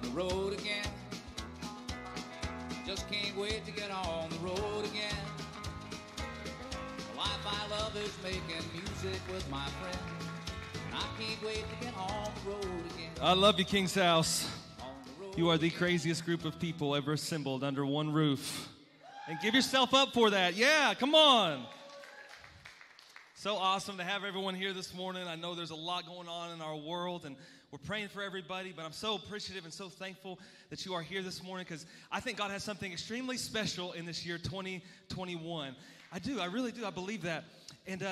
the road again. Just can't wait to get on the road again. The life I love is making music with my friends. And I can't wait to get on the road again. I love you, King's House. You are the craziest group of people ever assembled under one roof. And give yourself up for that. Yeah, come on. So awesome to have everyone here this morning. I know there's a lot going on in our world, and we're praying for everybody, but I'm so appreciative and so thankful that you are here this morning because I think God has something extremely special in this year, 2021. I do. I really do. I believe that. And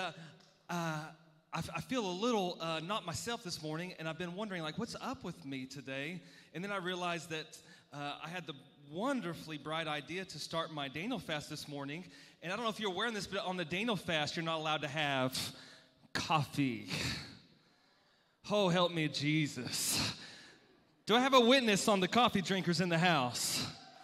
I feel a little not myself this morning, and I've been wondering, like, what's up with me today? And then I realized that I had the wonderfully bright idea to start my Daniel fast this morning. And I don't know if you're aware of this, but on the Daniel fast, you're not allowed to have coffee. Oh, help me, Jesus. Do I have a witness on the coffee drinkers in the house?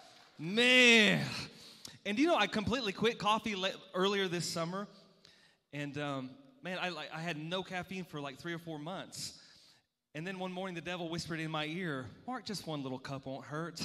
Man. And you know, I completely quit coffee earlier this summer. And man, I had no caffeine for like 3 or 4 months. And then one morning, the devil whispered in my ear, Mark, just one little cup won't hurt.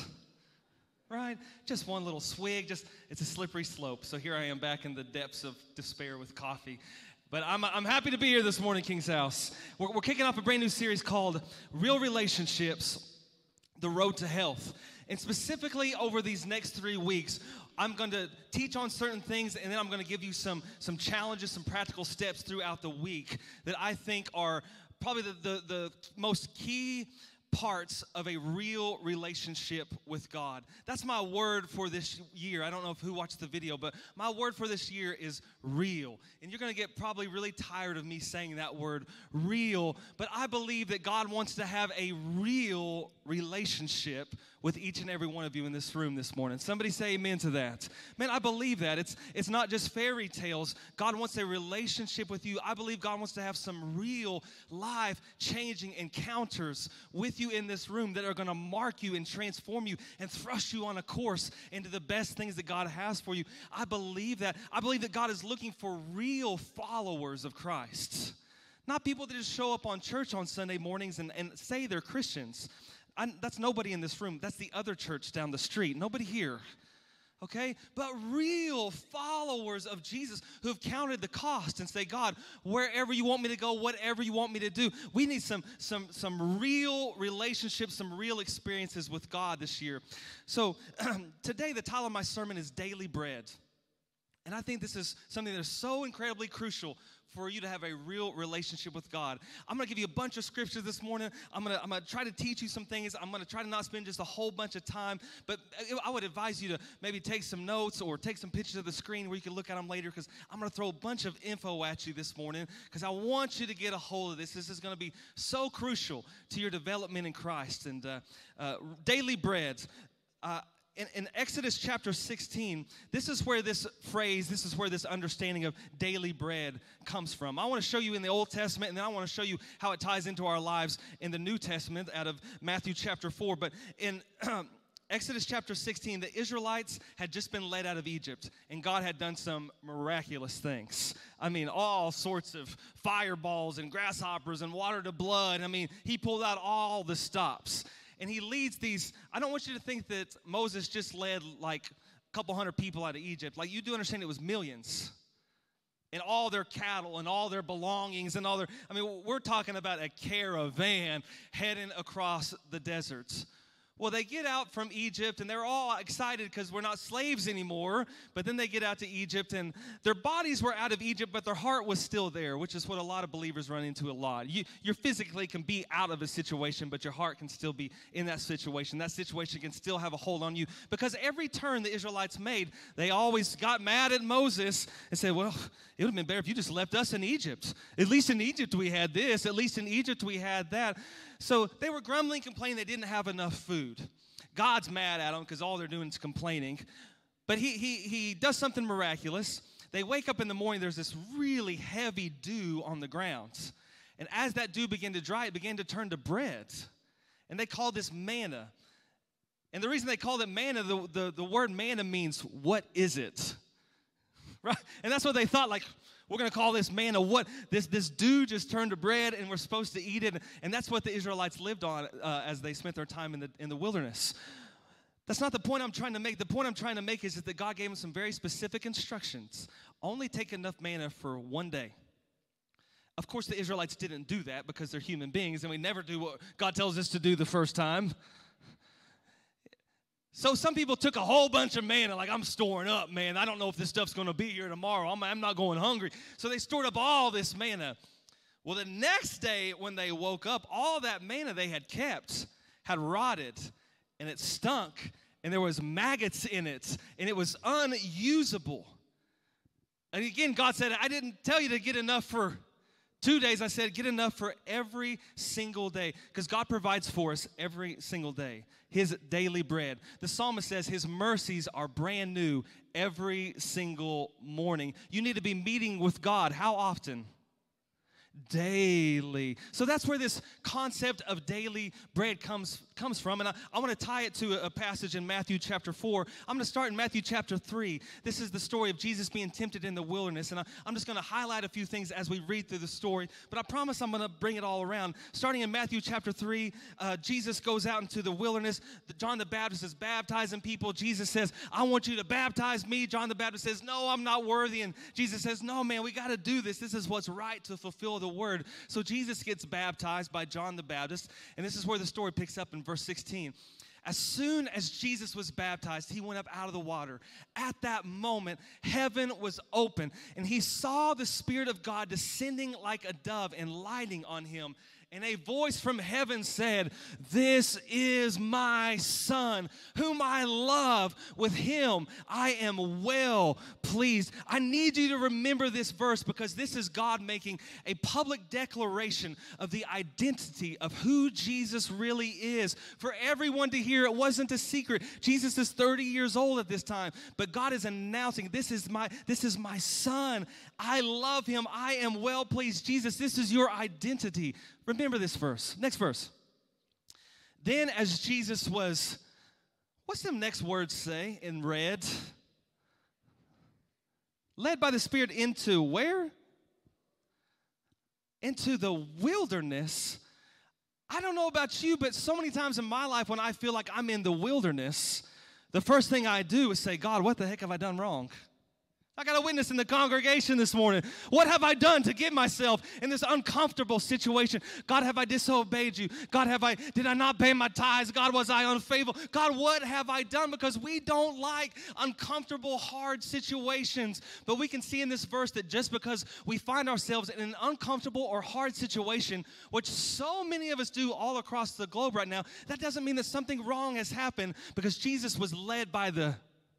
Right? Just one little swig. It's a slippery slope. So here I am back in the depths of despair with coffee. But I'm happy to be here this morning, King's House. We're kicking off a brand new series called Real Relationships, The Road to Health. And specifically over these next 3 weeks, I'm going to teach on certain things, and then I'm going to give you some challenges, some practical steps throughout the week that I think are probably the most key parts of a real relationship with God. That's my word for this year. I don't know who watched the video, but my word for this year is real. And you're going to get probably really tired of me saying that word, real. But I believe that God wants to have a real relationship with each and every one of you in this room this morning. Somebody say amen to that. Man, I believe that. It's not just fairy tales. God wants a relationship with you. I believe God wants to have some real life-changing encounters with you in this room that are going to mark you and transform you and thrust you on a course into the best things that God has for you. I believe that. I believe that God is looking for real followers of Christ. Not people that just show up on church on Sunday mornings and say they're Christians. That's nobody in this room. That's the other church down the street. Nobody here. Okay? But real followers of Jesus who have counted the cost and say, God, wherever you want me to go, whatever you want me to do. We need some real relationships, some real experiences with God this year. So today the title of my sermon is Daily Bread. And I think this is something that is so incredibly crucial for you to have a real relationship with God. I'm going to give you a bunch of scriptures this morning. I'm going to try to teach you some things. I'm going to try to not spend just a whole bunch of time. But I would advise you to maybe take some notes or take some pictures of the screen where you can look at them later, because I'm going to throw a bunch of info at you this morning because I want you to get a hold of this. This is going to be so crucial to your development in Christ. And daily bread. In Exodus chapter 16, this is where this phrase, this is where this understanding of daily bread comes from. I want to show you in the Old Testament, and then I want to show you how it ties into our lives in the New Testament out of Matthew chapter 4. But in Exodus chapter 16, the Israelites had just been led out of Egypt, and God had done some miraculous things. I mean, all sorts of fireballs and grasshoppers and water to blood. I mean, he pulled out all the stops. And he leads these. I don't want you to think that Moses just led like a couple hundred people out of Egypt. Like, you do understand it was millions. And all their cattle and all their belongings and all their, I mean, we're talking about a caravan heading across the deserts. Well, they get out from Egypt, and they're all excited because we're not slaves anymore. But then they get out to Egypt, and their bodies were out of Egypt, but their heart was still there, which is what a lot of believers run into a lot. You physically can be out of a situation, but your heart can still be in that situation. That situation can still have a hold on you. Because every turn the Israelites made, they always got mad at Moses and said, well, it would have been better if you just left us in Egypt. At least in Egypt we had this. At least in Egypt we had that. So they were grumbling, complaining they didn't have enough food. God's mad at them because all they're doing is complaining. But he does something miraculous. They wake up in the morning, there's this really heavy dew on the ground. And as that dew began to dry, it began to turn to bread. And they called this manna. And the reason they called it manna, the word manna means, what is it? right? And that's what they thought, like, we're going to call this manna what? This dew just turned to bread, and we're supposed to eat it. And that's what the Israelites lived on as they spent their time in the wilderness. That's not the point I'm trying to make. The point I'm trying to make is that God gave them some very specific instructions. Only take enough manna for one day. Of course, the Israelites didn't do that because they're human beings, and we never do what God tells us to do the first time. So some people took a whole bunch of manna, like, I'm storing up, man. I don't know if this stuff's going to be here tomorrow. I'm not going hungry. So they stored up all this manna. Well, the next day when they woke up, all that manna they had kept had rotted, and it stunk, and there was maggots in it, and it was unusable. And again, God said, I didn't tell you to get enough for 2 days. I said, get enough for every single day, because God provides for us every single day, his daily bread. The psalmist says his mercies are brand new every single morning. You need to be meeting with God. How often? Daily. So that's where this concept of daily bread comes from. And I want to tie it to a passage in Matthew chapter 4. I'm going to start in Matthew chapter 3. This is the story of Jesus being tempted in the wilderness. And I'm just going to highlight a few things as we read through the story. But I promise I'm going to bring it all around. Starting in Matthew chapter 3, Jesus goes out into the wilderness. John the Baptist is baptizing people. Jesus says, I want you to baptize me. John the Baptist says, no, I'm not worthy. And Jesus says, no, man, we got to do this. This is what's right to fulfill the word. So Jesus gets baptized by John the Baptist, and this is where the story picks up in verse 16. As soon as Jesus was baptized, he went up out of the water. At that moment, heaven was open, and he saw the Spirit of God descending like a dove and lighting on him. And a voice from heaven said, this is my Son, whom I love. With him I am well pleased. I need you to remember this verse, because this is God making a public declaration of the identity of who Jesus really is. For everyone to hear, it wasn't a secret. Jesus is 30 years old at this time, but God is announcing, this is my Son. I love him. I am well pleased. Jesus, this is your identity. Remember this verse. Next verse. Then as Jesus was, what's them next words say in red? Led by the Spirit into where? Into the wilderness. I don't know about you, but so many times in my life when I feel like I'm in the wilderness, the first thing I do is say, God, what the heck have I done wrong? I got a witness in the congregation this morning. What have I done to get myself in this uncomfortable situation? God, have I disobeyed you? God, did I not pay my tithes? God, was I unfaithful? God, what have I done? Because we don't like uncomfortable, hard situations. But we can see in this verse that just because we find ourselves in an uncomfortable or hard situation, which so many of us do all across the globe right now, that doesn't mean that something wrong has happened, because Jesus was led by the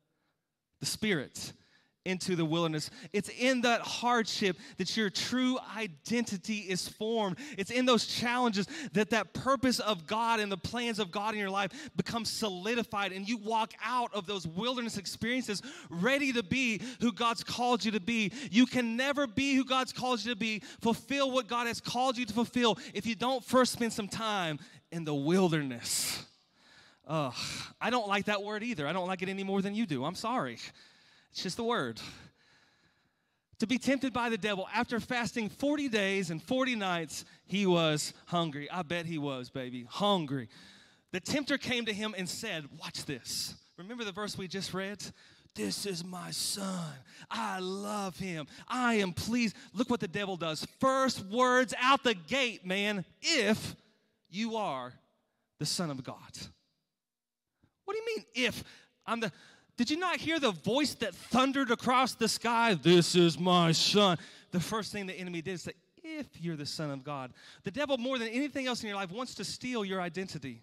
Spirit into the wilderness. It's in that hardship that your true identity is formed. It's in those challenges that purpose of God and the plans of God in your life becomes solidified, and you walk out of those wilderness experiences ready to be who God's called you to be. You can never be who God's called you to be, fulfill what God has called you to fulfill, if you don't first spend some time in the wilderness. I don't like that word either. I don't like it any more than you do. I'm sorry. It's just the word. To be tempted by the devil. After fasting 40 days and 40 nights, he was hungry. I bet he was, baby. Hungry. The tempter came to him and said, watch this. Remember the verse we just read? This is my Son. I love him. I am pleased. Look what the devil does. First words out the gate, man. If you are the Son of God. What do you mean, if? Did you not hear the voice that thundered across the sky? This is my Son. The first thing the enemy did is say, if you're the Son of God. The devil, more than anything else in your life, wants to steal your identity.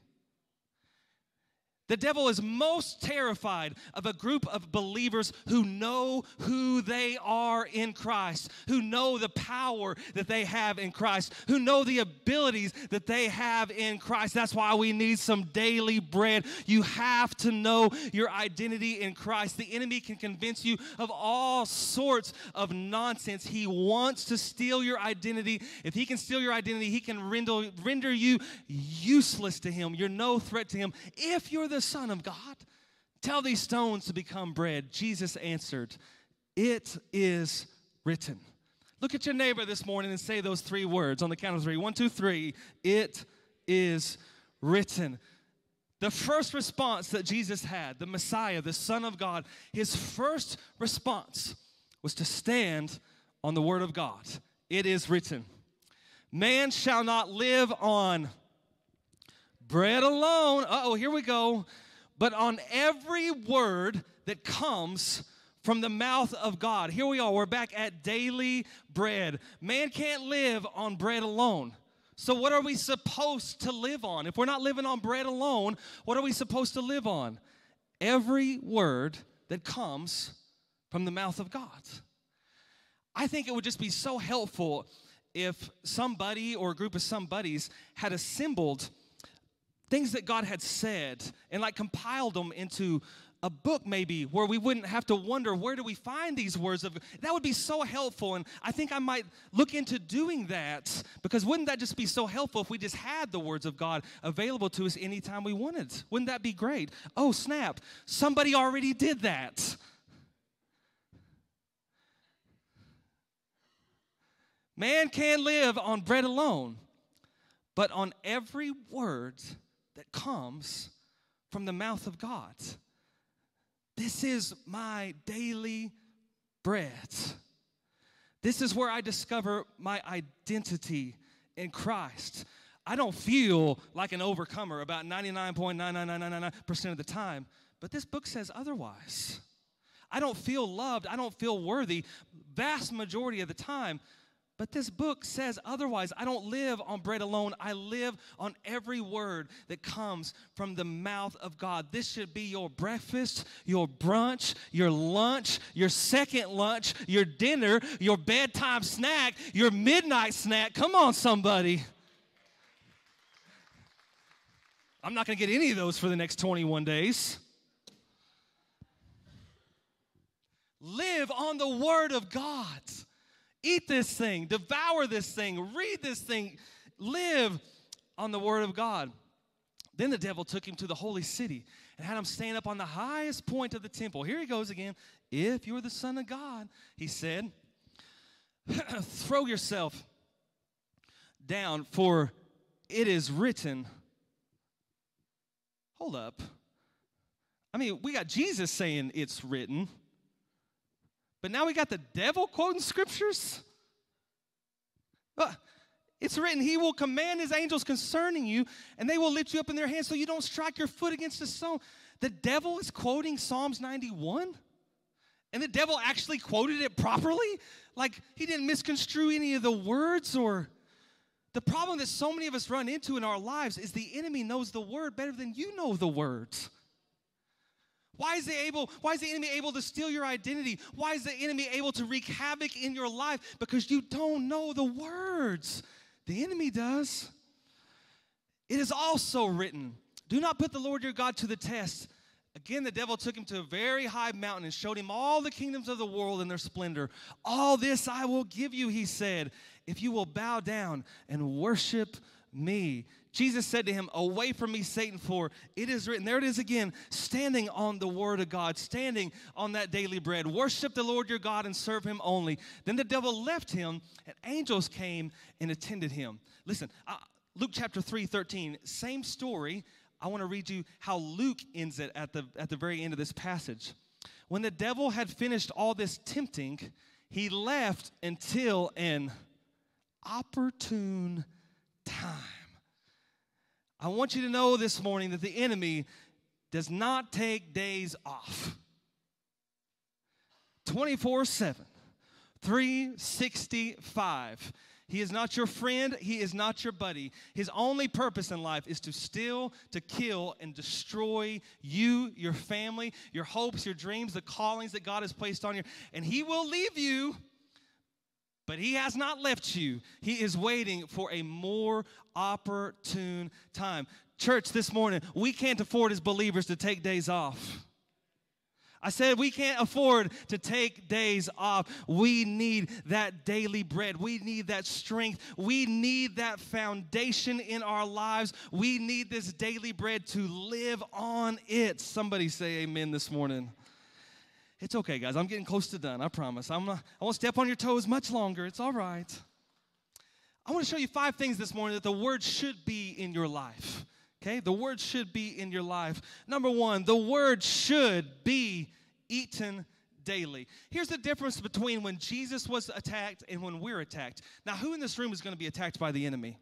The devil is most terrified of a group of believers who know who they are in Christ, who know the power that they have in Christ, who know the abilities that they have in Christ. That's why we need some daily bread. You have to know your identity in Christ. The enemy can convince you of all sorts of nonsense. He wants to steal your identity. If he can steal your identity, he can render you useless to him. You're no threat to him. If you're the Son of God, tell these stones to become bread. Jesus answered, It is written. Look at your neighbor this morning and say those 3 words on the count of 3. 1, 2, 3. It is written. The first response that Jesus had, the Messiah, the Son of God, his first response was to stand on the Word of God. It is written. Man shall not live on bread alone. Here we go. But on every word that comes from the mouth of God. Here we are. We're back at daily bread. Man can't live on bread alone. So what are we supposed to live on? If we're not living on bread alone, what are we supposed to live on? Every word that comes from the mouth of God. I think it would just be so helpful if somebody or a group of somebodies had assembled things that God had said and like compiled them into a book maybe where we wouldn't have to wonder, where do we find these words of God? That would be so helpful, and I think I might look into doing that, because wouldn't that just be so helpful if we just had the words of God available to us anytime we wanted? Wouldn't that be great? Oh, snap. Somebody already did that. Man can't live on bread alone, but on every word that comes from the mouth of God. This is my daily bread. This is where I discover my identity in Christ. I don't feel like an overcomer about 99.99999% of the time, but this book says otherwise. I don't feel loved. I don't feel worthy vast majority of the time. But this book says otherwise. I don't live on bread alone. I live on every word that comes from the mouth of God. This should be your breakfast, your brunch, your lunch, your second lunch, your dinner, your bedtime snack, your midnight snack. Come on, somebody. I'm not going to get any of those for the next 21 days. Live on the Word of God. Eat this thing, devour this thing, read this thing, live on the Word of God. Then the devil took him to the holy city and had him stand up on the highest point of the temple. Here he goes again. If you're the Son of God, he said, throw yourself down, for it is written. Hold up. I mean, we got Jesus saying it's written. But now we got the devil quoting scriptures? It's written, he will command his angels concerning you, and they will lift you up in their hands so you don't strike your foot against a stone. The devil is quoting Psalms 91? And the devil actually quoted it properly? Like he didn't misconstrue any of the words? Or the problem that so many of us run into in our lives is the enemy knows the word better than you know the words. Why is the enemy able to steal your identity? Why is the enemy able to wreak havoc in your life? Because you don't know the words. The enemy does. It is also written, do not put the Lord your God to the test. Again, the devil took him to a very high mountain and showed him all the kingdoms of the world and their splendor. All this I will give you, he said, if you will bow down and worship me. Jesus said to him, away from me, Satan, for it is written. There it is again, standing on the word of God, standing on that daily bread. Worship the Lord your God and serve him only. Then the devil left him, and angels came and attended him. Listen, Luke chapter 3:13, same story. I want to read you how Luke ends it at the very end of this passage. When the devil had finished all this tempting, he left until an opportune time. I want you to know this morning that the enemy does not take days off. 24/7, 365. He is not your friend. He is not your buddy. His only purpose in life is to steal, to kill, and destroy you, your family, your hopes, your dreams, the callings that God has placed on you. And he will leave you, but he has not left you. He is waiting for a more opportune time. Church, this morning, we can't afford as believers to take days off. I said we can't afford to take days off. We need that daily bread. We need that strength. We need that foundation in our lives. We need this daily bread to live on it. Somebody say amen this morning. It's okay, guys. I'm getting close to done, I promise. I won't step on your toes much longer. It's all right. I want to show you 5 things this morning that the Word should be in your life. Okay? The Word should be in your life. Number 1, the Word should be eaten daily. Here's the difference between when Jesus was attacked and when we're attacked. Now, who in this room is going to be attacked by the enemy?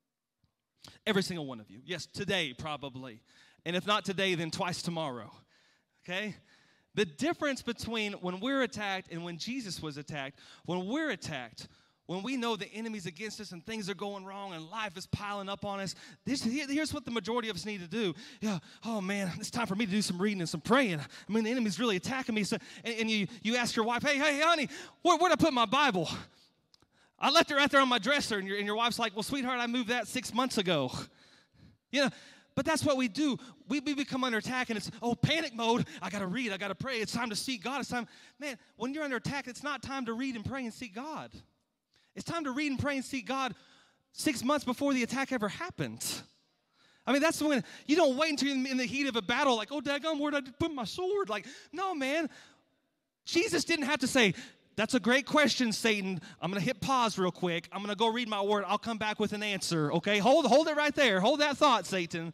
Every single one of you. Yes, today probably. And if not today, then twice tomorrow. Okay? The difference between when we're attacked and when Jesus was attacked, when we're attacked, when we know the enemy's against us and things are going wrong and life is piling up on us, here's what the majority of us need to do. Yeah, oh man, it's time for me to do some reading and some praying. I mean, the enemy's really attacking me. So, and you ask your wife, hey, honey, where'd I put my Bible? I left it right there on my dresser. And your wife's like, well, sweetheart, I moved that 6 months ago. You know, but that's what we do. We become under attack, and it's, panic mode. I got to read. I got to pray. It's time to seek God. It's time. Man, when you're under attack, it's not time to read and pray and seek God. It's time to read and pray and seek God 6 months before the attack ever happened. I mean, that's when you don't wait until you're in the heat of a battle, like, daggone, where'd I put my sword? Like, no, man. Jesus didn't have to say, that's a great question, Satan. I'm going to hit pause real quick. I'm going to go read my word. I'll come back with an answer, okay? Hold it right there. Hold that thought, Satan.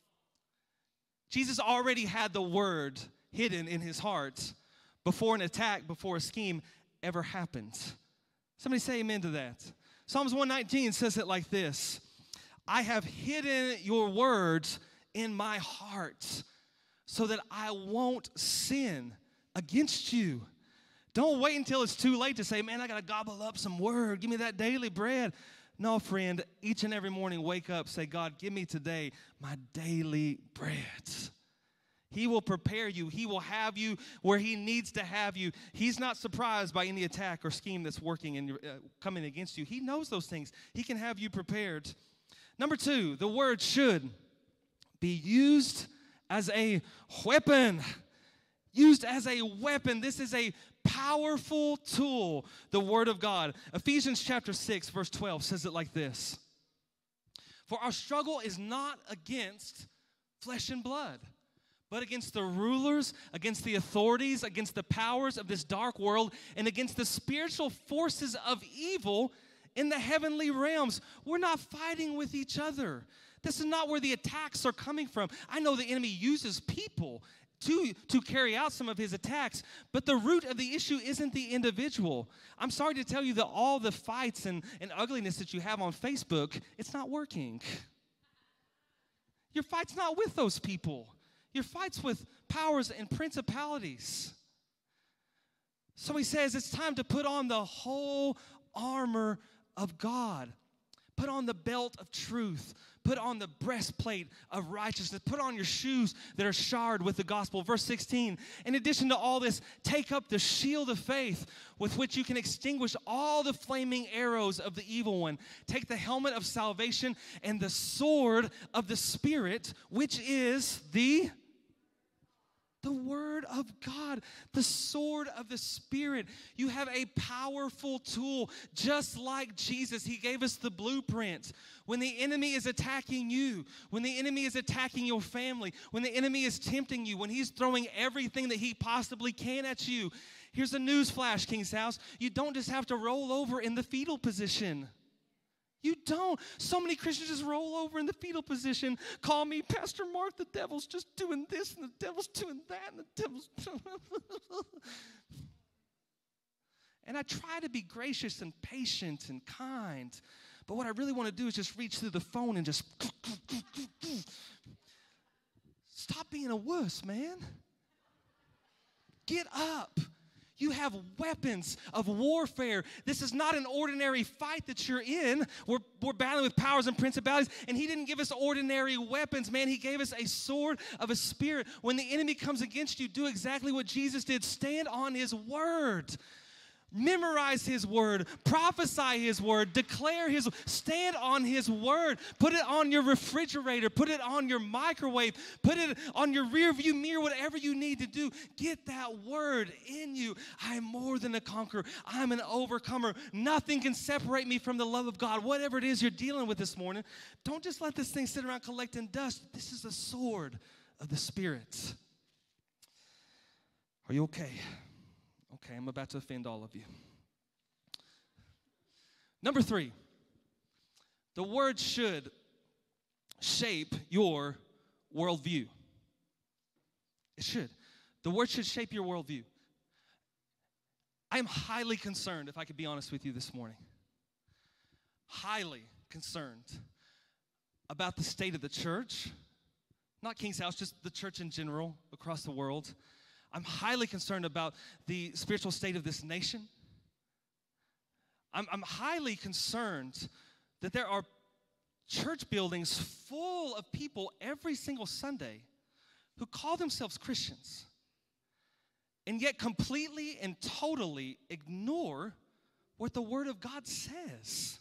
Jesus already had the word hidden in his heart before an attack, before a scheme ever happened. Somebody say amen to that. Psalms 119 says it like this. I have hidden your words in my heart so that I won't sin against you. Don't wait until it's too late to say, man, I got to gobble up some word. Give me that daily bread. No, friend, each and every morning wake up, say, God, give me today my daily bread. He will prepare you. He will have you where he needs to have you. He's not surprised by any attack or scheme that's working and coming against you. He knows those things. He can have you prepared. Number 2, the word should be used as a weapon. Used as a weapon. This is a powerful tool, the word of God. Ephesians chapter 6, verse 12 says it like this. For our struggle is not against flesh and blood, but against the rulers, against the authorities, against the powers of this dark world, and against the spiritual forces of evil in the heavenly realms. We're not fighting with each other. This is not where the attacks are coming from. I know the enemy uses people to carry out some of his attacks, but the root of the issue isn't the individual. I'm sorry to tell you that all the fights and ugliness that you have on Facebook, it's not working. Your fight's not with those people. Your fight's with powers and principalities. So he says it's time to put on the whole armor of God. Put on the belt of truth. Put on the breastplate of righteousness. Put on your shoes that are shod with the gospel. Verse 16, in addition to all this, take up the shield of faith with which you can extinguish all the flaming arrows of the evil one. Take the helmet of salvation and the sword of the Spirit, which is the word of God, the sword of the Spirit. You have a powerful tool, just like Jesus. He gave us the blueprint. When the enemy is attacking you, when the enemy is attacking your family, when the enemy is tempting you, when he's throwing everything that he possibly can at you, here's a news flash, King's House. You don't just have to roll over in the fetal position. You don't. So many Christians just roll over in the fetal position. Call me Pastor Mark, the devil's just doing this and the devil's doing that and the devil's And I try to be gracious and patient and kind. But what I really want to do is just reach through the phone and just stop being a wuss, man. Get up. You have weapons of warfare. This is not an ordinary fight that you're in. We're battling with powers and principalities, and he didn't give us ordinary weapons, man. He gave us a sword of a spirit. When the enemy comes against you, do exactly what Jesus did. Stand on his word. Memorize his word, prophesy his word, declare his word, stand on his word. Put it on your refrigerator, put it on your microwave, put it on your rear view mirror, whatever you need to do. Get that word in you. I am more than a conqueror. I'm an overcomer. Nothing can separate me from the love of God. Whatever it is you're dealing with this morning, don't just let this thing sit around collecting dust. This is the sword of the Spirit. Are you okay? Okay, I'm about to offend all of you. Number 3, the word should shape your worldview. It should. The word should shape your worldview. I am highly concerned, if I could be honest with you this morning, highly concerned about the state of the church, not King's House, just the church in general across the world. I'm highly concerned about the spiritual state of this nation. I'm highly concerned that there are church buildings full of people every single Sunday who call themselves Christians and yet completely and totally ignore what the Word of God says.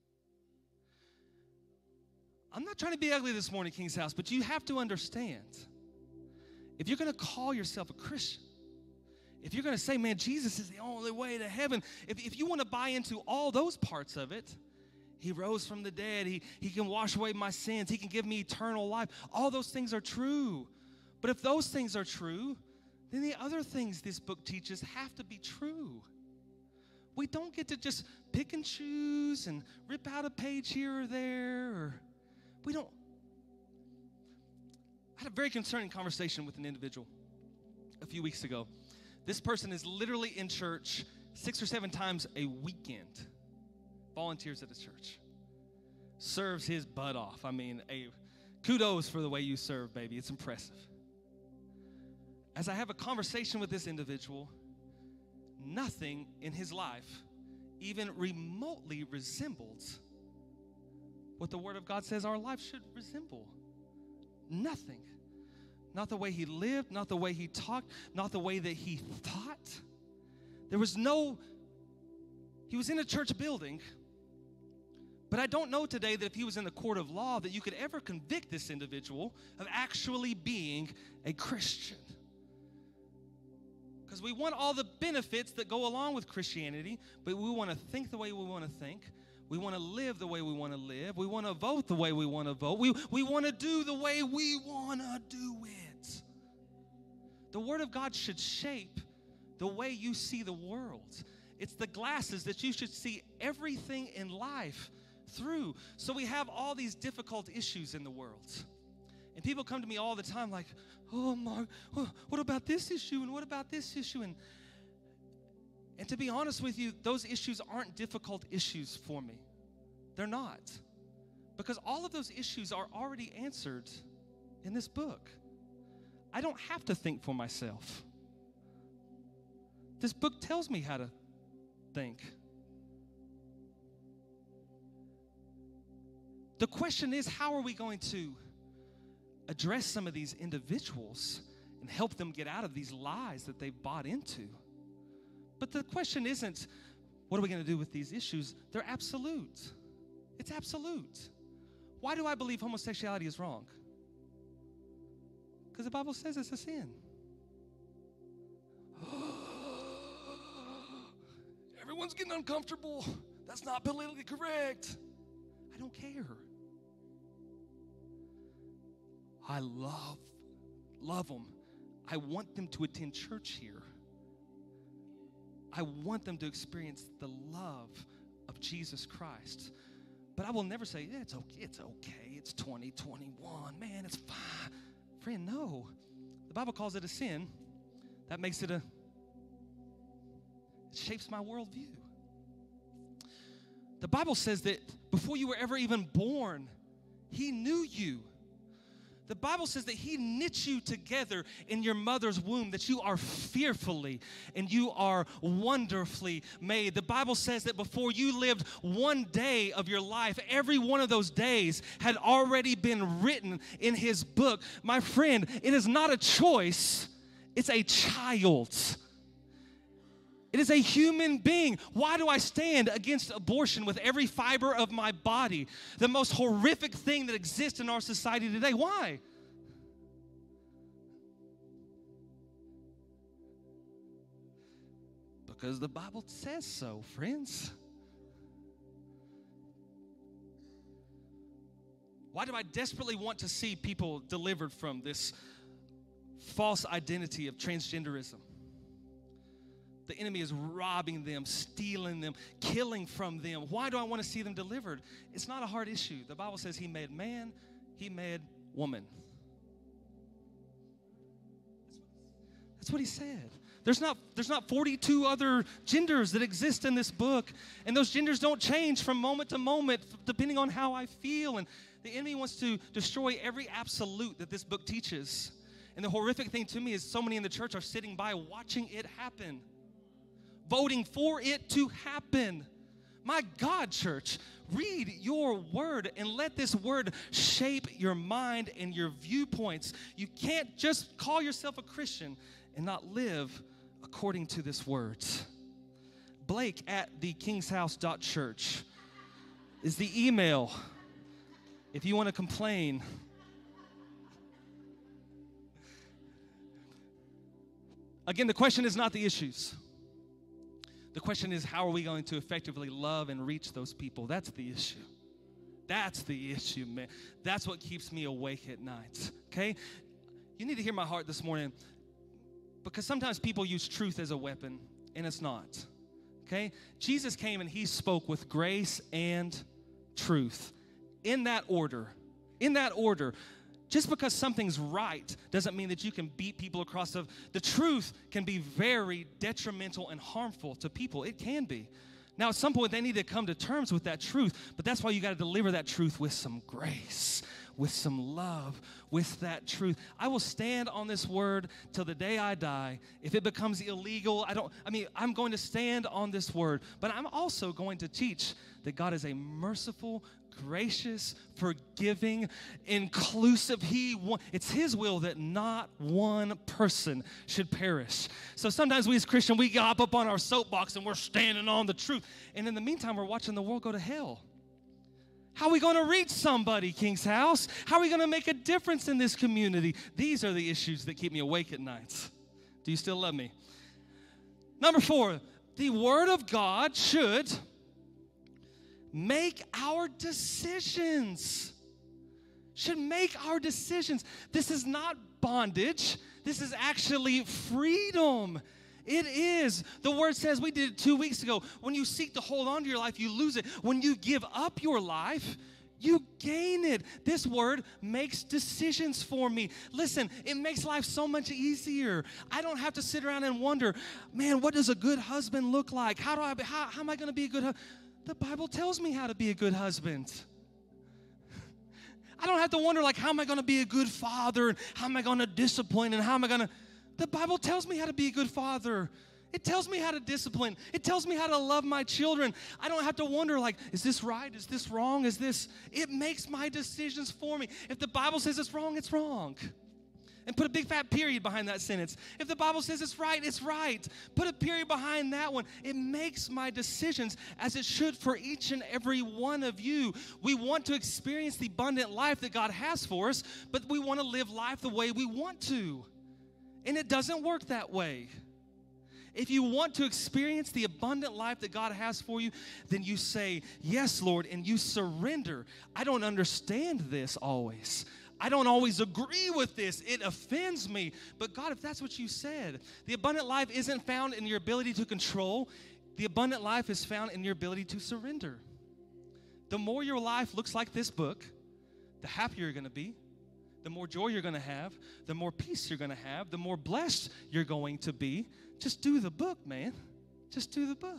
I'm not trying to be ugly this morning, King's House, but you have to understand, if you're going to call yourself a Christian, if you're going to say, man, Jesus is the only way to heaven, if you want to buy into all those parts of it, He rose from the dead, he can wash away my sins, He can give me eternal life, all those things are true. But if those things are true, then the other things this book teaches have to be true. We don't get to just pick and choose and rip out a page here or there, or we don't. I had a very concerning conversation with an individual a few weeks ago. This person is literally in church 6 or 7 times a weekend, volunteers at his church, serves his butt off. I mean, kudos for the way you serve, baby. It's impressive. As I have a conversation with this individual, nothing in his life even remotely resembles what the Word of God says our life should resemble. Nothing. Not the way he lived, not the way he talked, not the way that he thought. He was in a church building, but I don't know today that if he was in the court of law that you could ever convict this individual of actually being a Christian. Because we want all the benefits that go along with Christianity, but we want to think the way we want to think. We want to live the way we want to live. We want to vote the way we want to vote. We want to do the way we want to do it. The Word of God should shape the way you see the world. It's the glasses that you should see everything in life through. So we have all these difficult issues in the world. And people come to me all the time like, oh, Mark, what about this issue and what about this issue? And to be honest with you, those issues aren't difficult issues for me. They're not. Because all of those issues are already answered in this book. I don't have to think for myself. This book tells me how to think. The question is, how are we going to address some of these individuals and help them get out of these lies that they've bought into? But the question isn't, what are we going to do with these issues? They're absolute. It's absolute. Why do I believe homosexuality is wrong? Because the Bible says it's a sin. Everyone's getting uncomfortable. That's not politically correct. I don't care. I love them. I want them to attend church here. I want them to experience the love of Jesus Christ. But I will never say, yeah, it's okay, it's 2021, man, it's fine. Friend, no. The Bible calls it a sin. That makes it it shapes my worldview. The Bible says that before you were ever even born, He knew you. The Bible says that He knit you together in your mother's womb, that you are fearfully and you are wonderfully made. The Bible says that before you lived one day of your life, every one of those days had already been written in His book. My friend, it is not a choice, it's a child. It is a human being. Why do I stand against abortion with every fiber of my body? The most horrific thing that exists in our society today. Why? Because the Bible says so, friends. Why do I desperately want to see people delivered from this false identity of transgenderism? the enemy is robbing them, stealing them, killing from them. Why do I want to see them delivered? It's not a hard issue. The Bible says he made man, he made woman. That's what he said. There's not 42 other genders that exist in this book, and those genders don't change from moment to moment depending on how I feel. And the enemy wants to destroy every absolute that this book teaches. And the horrific thing to me is so many in the church are sitting by watching it happen, voting for it to happen. My God, church, read your word and let this word shape your mind and your viewpoints. You can't just call yourself a Christian and not live according to this word. Blake at thekingshouse.church is the email if you want to complain. Again, the question is not the issues. The question is, how are we going to effectively love and reach those people? That's the issue. That's the issue, man. That's what keeps me awake at night, okay? You need to hear my heart this morning, because sometimes people use truth as a weapon, and it's not, okay? Jesus came and he spoke with grace and truth. In that order. Just because something's right doesn't mean that you can beat people across the truth can be very detrimental and harmful to people. It can be. Now, at some point, they need to come to terms with that truth, but that's why you got to deliver that truth with some grace, with some love, with that truth. I will stand on this word till the day I die. If it becomes illegal, I'm going to stand on this word, but I'm also going to teach that God is a merciful, gracious, forgiving, inclusive. It's his will that not one person should perish. So sometimes we as Christians, we hop up on our soapbox and we're standing on the truth. And in the meantime, we're watching the world go to hell. How are we going to reach somebody, King's House? How are we going to make a difference in this community? These are the issues that keep me awake at night. Do you still love me? Number 4, the Word of God should make our decisions. Should make our decisions. This is not bondage. This is actually freedom. It is. The word says, we did it 2 weeks ago, when you seek to hold on to your life, you lose it. When you give up your life, you gain it. This word makes decisions for me. Listen, it makes life so much easier. I don't have to sit around and wonder, man, what does a good husband look like? How am I going to be a good husband? The Bible tells me how to be a good husband. I don't have to wonder, how am I going to be a good father? And how am I going to discipline? And how am I going to... The Bible tells me how to be a good father. It tells me how to discipline. It tells me how to love my children. I don't have to wonder, is this right? Is this wrong? It makes my decisions for me. If the Bible says it's wrong, it's wrong. And put a big fat period behind that sentence. If the Bible says it's right, it's right. Put a period behind that one. It makes my decisions as it should for each and every one of you. We want to experience the abundant life that God has for us, but we want to live life the way we want to. And it doesn't work that way. If you want to experience the abundant life that God has for you, then you say, yes, Lord, and you surrender. I don't understand this always. I don't always agree with this. It offends me. But God, if that's what you said, the abundant life isn't found in your ability to control. The abundant life is found in your ability to surrender. The more your life looks like this book, the happier you're going to be, the more joy you're going to have, the more peace you're going to have, the more blessed you're going to be. Just do the book, man. Just do the book.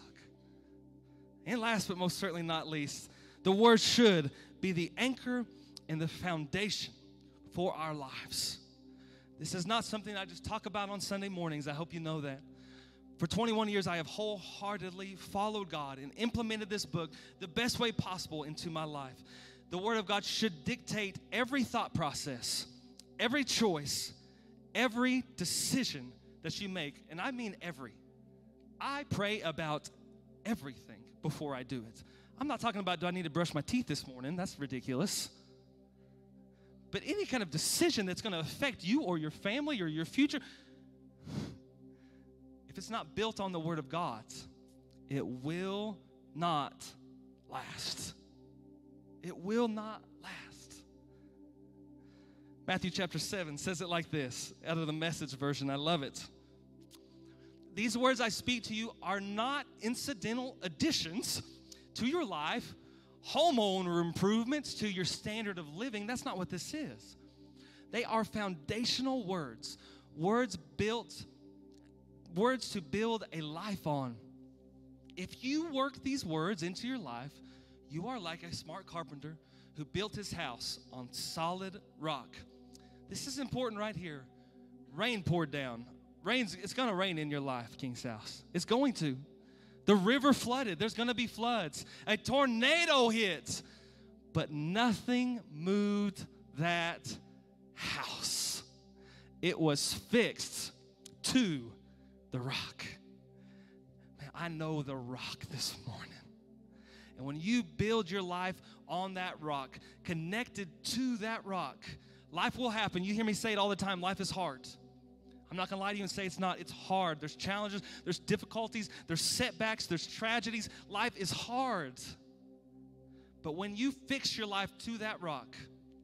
And last but most certainly not least, the word should be the anchor and the foundation for our lives. This is not something I just talk about on Sunday mornings. I hope you know that. For 21 years, I have wholeheartedly followed God and implemented this book the best way possible into my life. The Word of God should dictate every thought process, every choice, every decision that you make. And I mean every. I pray about everything before I do it. I'm not talking about, do I need to brush my teeth this morning? That's ridiculous. But any kind of decision that's going to affect you or your family or your future, if it's not built on the Word of God, it will not last. It will not last. Matthew chapter 7 says it like this, out of the Message version. I love it. these words I speak to you are not incidental additions to your life, homeowner improvements to your standard of living. That's not what this is. They are foundational words, words to build a life on. If you work these words into your life, you are like a smart carpenter who built his house on solid rock. This is important right here. Rain poured down. It's going to rain in your life, King's House. It's going to. The river flooded. There's going to be floods. A tornado hit. But nothing moved that house. It was fixed to the rock. Man, I know the rock this morning. And when you build your life on that rock, connected to that rock, life will happen. You hear me say it all the time, life is hard. I'm not going to lie to you and say it's not. It's hard. There's challenges, there's difficulties, there's setbacks, there's tragedies. Life is hard. But when you fix your life to that rock,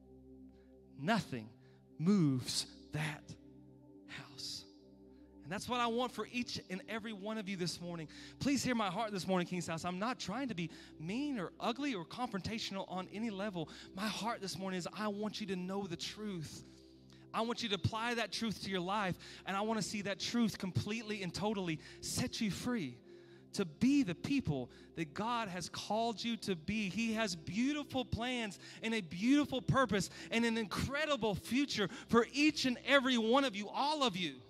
nothing moves that house. And that's what I want for each and every one of you this morning. Please hear my heart this morning, King's House. I'm not trying to be mean or ugly or confrontational on any level. My heart this morning is I want you to know the truth. I want you to apply that truth to your life, and I want to see that truth completely and totally set you free to be the people that God has called you to be. He has beautiful plans and a beautiful purpose and an incredible future for each and every one of you, all of you.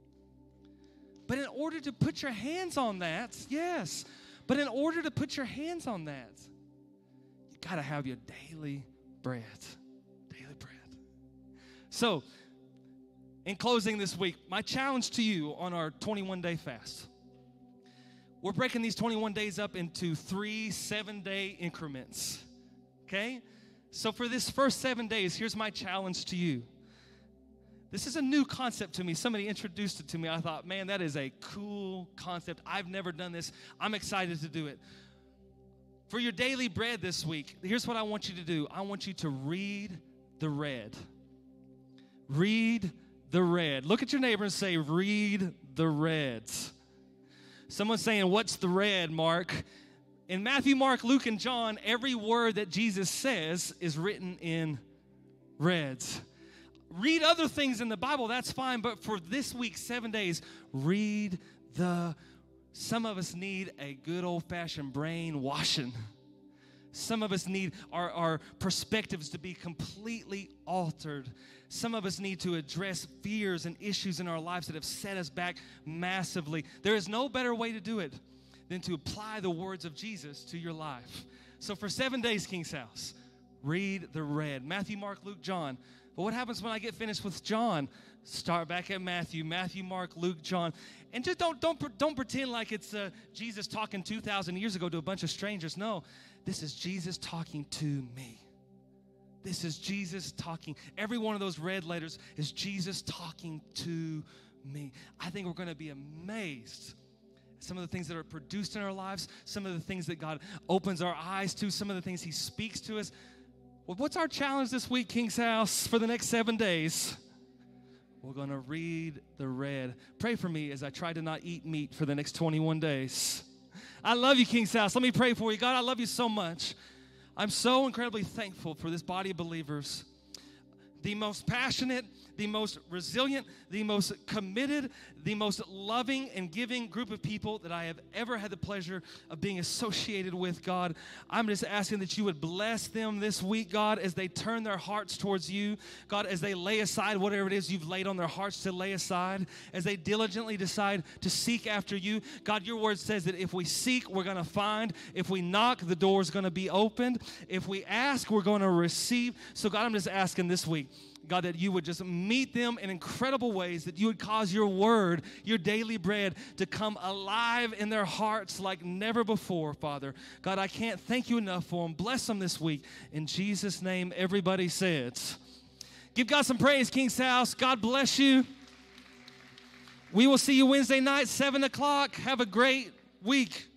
But in order to put your hands on that, yes, but in order to put your hands on that, you got to have your daily bread. Daily bread. So, in closing this week, my challenge to you on our 21-day fast, we're breaking these 21 days up into 3 7-day increments, okay? So for this first 7 days, here's my challenge to you. This is a new concept to me. Somebody introduced it to me. I thought, man, that is a cool concept. I've never done this. I'm excited to do it. For your daily bread this week, here's what I want you to do. I want you to read the red. Read the red. Look at your neighbor and say, read the red. Someone's saying, what's the red, Mark? In Matthew, Mark, Luke, and John, every word that Jesus says is written in reds. Read other things in the Bible, that's fine, but for this week, 7 days, read some of us need a good old-fashioned brain washing. Some of us need our perspectives to be completely altered. Some of us need to address fears and issues in our lives that have set us back massively. There is no better way to do it than to apply the words of Jesus to your life. So for 7 days, King's House, read the red. Matthew, Mark, Luke, John. But what happens when I get finished with John? Start back at Matthew, Mark, Luke, John. And just don't pretend like it's Jesus talking 2,000 years ago to a bunch of strangers. No, this is Jesus talking to me. This is Jesus talking. Every one of those red letters is Jesus talking to me. I think we're going to be amazed at some of the things that are produced in our lives, some of the things that God opens our eyes to, some of the things he speaks to us. Well, what's our challenge this week, King's House, for the next 7 days? We're going to read the red. Pray for me as I try to not eat meat for the next 21 days. I love you, King's House. Let me pray for you. God, I love you so much. I'm so incredibly thankful for this body of believers. The most passionate, the most resilient, the most committed, the most loving and giving group of people that I have ever had the pleasure of being associated with, God. I'm just asking that you would bless them this week, God, as they turn their hearts towards you. God, as they lay aside whatever it is you've laid on their hearts to lay aside, as they diligently decide to seek after you. God, your word says that if we seek, we're going to find. If we knock, the door's going to be opened. If we ask, we're going to receive. So, God, I'm just asking this week, God, that you would just meet them in incredible ways, that you would cause your word, your daily bread, to come alive in their hearts like never before, Father. God, I can't thank you enough for them. Bless them this week. In Jesus' name, everybody says. Give God some praise, King's House. God bless you. We will see you Wednesday night, 7 o'clock. Have a great week.